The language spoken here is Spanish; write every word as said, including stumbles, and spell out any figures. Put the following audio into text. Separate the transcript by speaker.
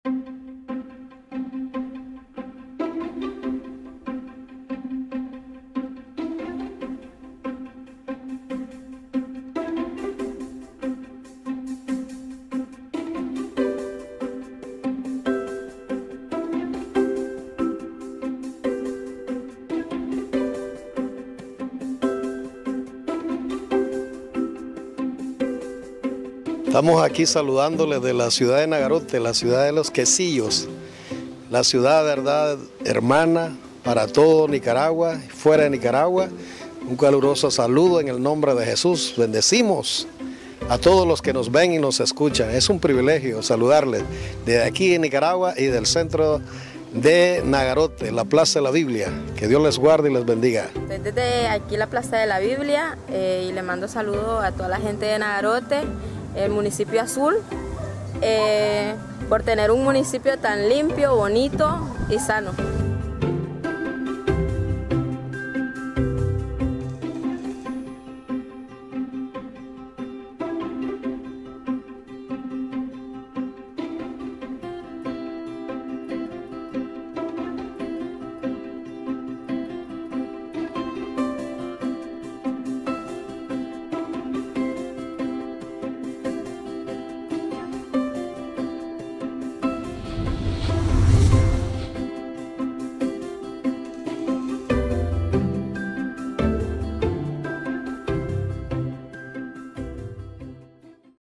Speaker 1: Estamos aquí saludándoles de la ciudad de Nagarote, la ciudad de los quesillos, la ciudad, verdad, hermana para todo Nicaragua, fuera de Nicaragua. Un caluroso saludo en el nombre de Jesús. Bendecimos a todos los que nos ven y nos escuchan. Es un privilegio saludarles desde aquí en Nicaragua y del centro de Nagarote, la Plaza de la Biblia. Que Dios les guarde y les bendiga.
Speaker 2: Estoy desde aquí la Plaza de la Biblia eh, y le mando saludos a toda la gente de Nagarote, el municipio azul, eh, por tener un municipio tan limpio, bonito y sano.